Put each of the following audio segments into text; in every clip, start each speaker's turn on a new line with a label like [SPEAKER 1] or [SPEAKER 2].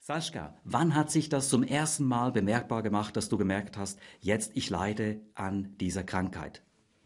[SPEAKER 1] Sascha, wann hat sich das zum ersten Mal bemerkbar gemacht, dass du gemerkt hast, jetzt ich leide an dieser Krankheit?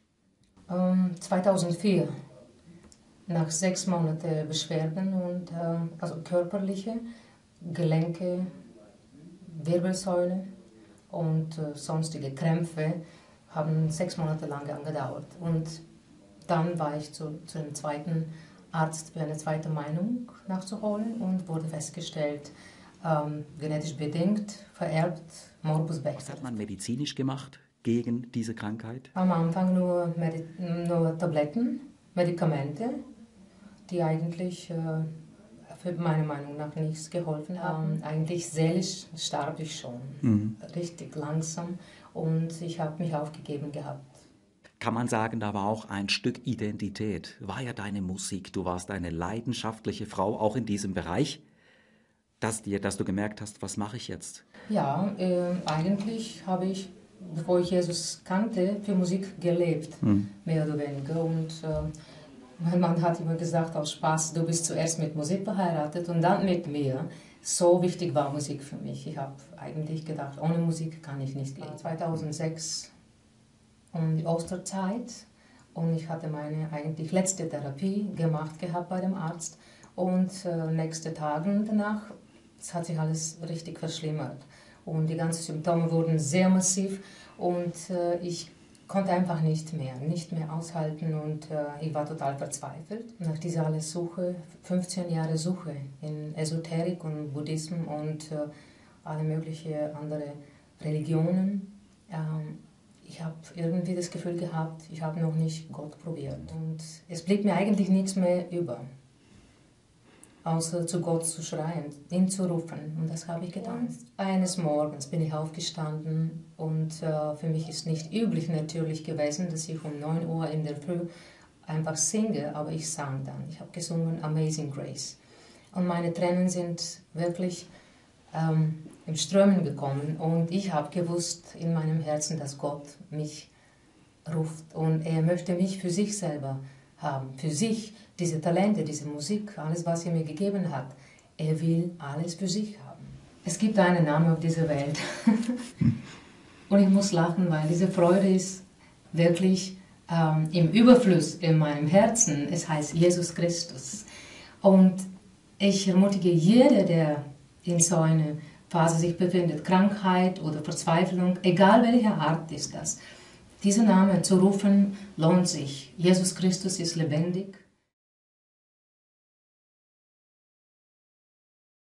[SPEAKER 2] 2004, nach 6 Monaten Beschwerden und also körperliche, Gelenke, Wirbelsäule und sonstige Krämpfe haben 6 Monate lang angedauert. Und dann war ich zu einem zweiten Arzt für eine zweite Meinung nachzuholen und wurde festgestellt, genetisch bedingt, vererbt, Morbus Bechterew.
[SPEAKER 1] Was hat man medizinisch gemacht gegen diese Krankheit?
[SPEAKER 2] Am Anfang nur Tabletten, Medikamente, die eigentlich für meine Meinung nach nichts geholfen haben. Eigentlich seelisch starb ich schon, richtig langsam, und ich habe mich aufgegeben gehabt.
[SPEAKER 1] Kann man sagen, da war auch ein Stück Identität, war ja deine Musik, du warst eine leidenschaftliche Frau, auch in diesem Bereich, dass du gemerkt hast, was mache ich jetzt?
[SPEAKER 2] Ja, eigentlich habe ich, bevor ich Jesus kannte, für Musik gelebt, mehr oder weniger. Und mein Mann hat immer gesagt, aus Spaß, du bist zuerst mit Musik verheiratet und dann mit mir. So wichtig war Musik für mich. Ich habe eigentlich gedacht, ohne Musik kann ich nicht leben. 2006 um die Osterzeit, und ich hatte meine eigentlich letzte Therapie gemacht gehabt bei dem Arzt, und nächste Tage danach, es hat sich alles richtig verschlimmert und die ganzen Symptome wurden sehr massiv und ich konnte einfach nicht mehr aushalten, und ich war total verzweifelt. Nach dieser alles Suche, 15 Jahre Suche in Esoterik und Buddhismus und alle möglichen andere Religionen, ich habe irgendwie das Gefühl gehabt, ich habe noch nicht Gott probiert. Und es blieb mir eigentlich nichts mehr über, außer zu Gott zu schreien, ihn zu rufen. Und das habe ich getan. Eines Morgens bin ich aufgestanden und für mich ist nicht üblich natürlich gewesen, dass ich um 9 Uhr in der Früh einfach singe, aber ich sang dann. Ich habe gesungen Amazing Grace. Und meine Tränen sind wirklich im Strömen gekommen, und ich habe gewusst in meinem Herzen, dass Gott mich ruft und er möchte mich für sich selber haben, für sich, diese Talente, diese Musik, alles, was er mir gegeben hat. Er will alles für sich haben. Es gibt einen Namen auf dieser Welt und ich muss lachen, weil diese Freude ist wirklich im Überfluss in meinem Herzen. Es heißt Jesus Christus, und ich ermutige jeden, der in so einer Phase sich befindet, Krankheit oder Verzweiflung, egal welche Art ist das. Diesen Namen zu rufen lohnt sich. Jesus Christus ist lebendig.